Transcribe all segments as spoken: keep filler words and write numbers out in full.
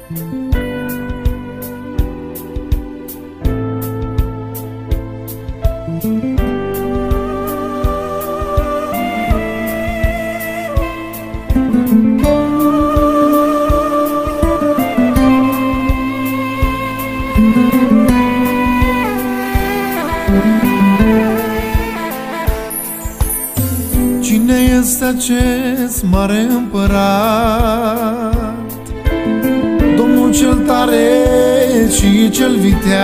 Cine este acest mare împărat? Domnul cel tare și cel viteaz.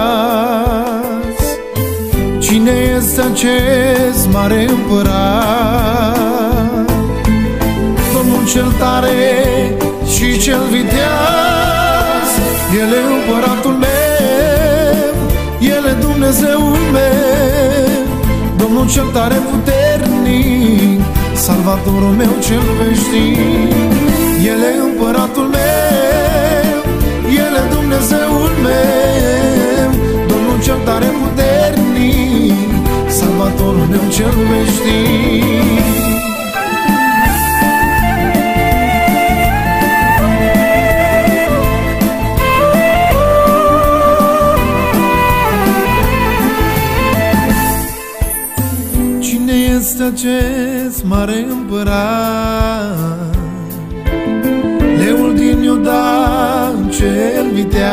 Cine este acest mare împărat? Domnul cel tare și cel viteaz. El e împăratul meu, El e Dumnezeul meu, Domnul cel tare puternic, Salvatorul meu cel veșnic. El e împăratul meu, El e Dumnezeul meu, Domnul cel tare puternic, Salvatorul meu cel veșnic. Cine este acest mare împărat? Leul din Iuda cel viteaz.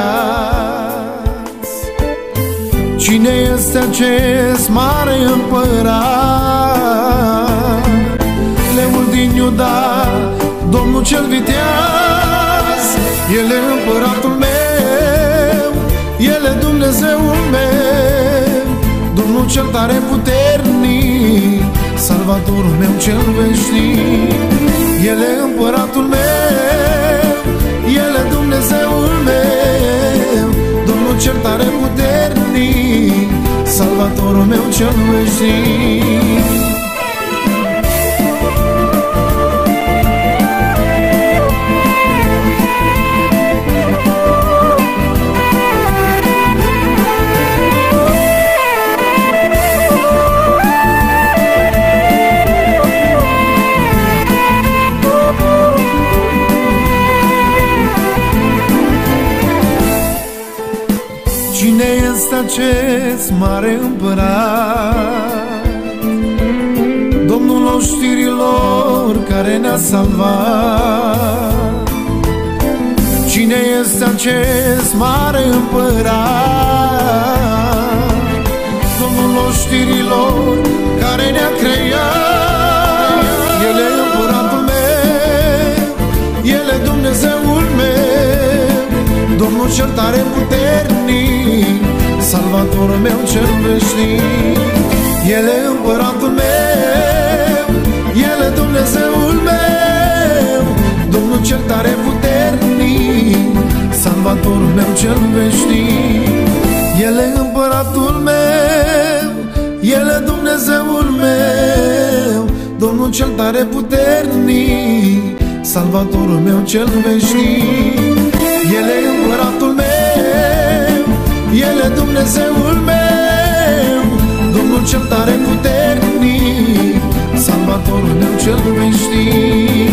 Cine este acest mare împărat? Leul din Iuda, Domnul cel viteaz. El e împăratul meu, El e Dumnezeul meu, Domnul cel tare puternic, Salvatorul meu cel veșnic. El e împăratul meu, El e Dumnezeul meu, Domnul cel tare puternic, Salvatorul meu cel veșnic. Cine este acest mare împărat? Domnul oștirilor care ne-a salvat. Cine este acest mare împărat? Domnul oștirilor care ne-a creat. El e împăratul meu, El e Dumnezeul meu, Domnul cel tare puternic, Salvatorul meu cel veșnic. El e împăratul meu, El e Dumnezeul meu, Domnul cel tare puternic, Salvatorul meu cel veșnic. El e împăratul meu, El e Dumnezeul meu, Domnul cel tare puternic, Salvatorul meu cel veșnic. El e împăratul meu, El e Dumnezeul meu, Domnul cel tare puternic, Salvatorul meu cel veșnic.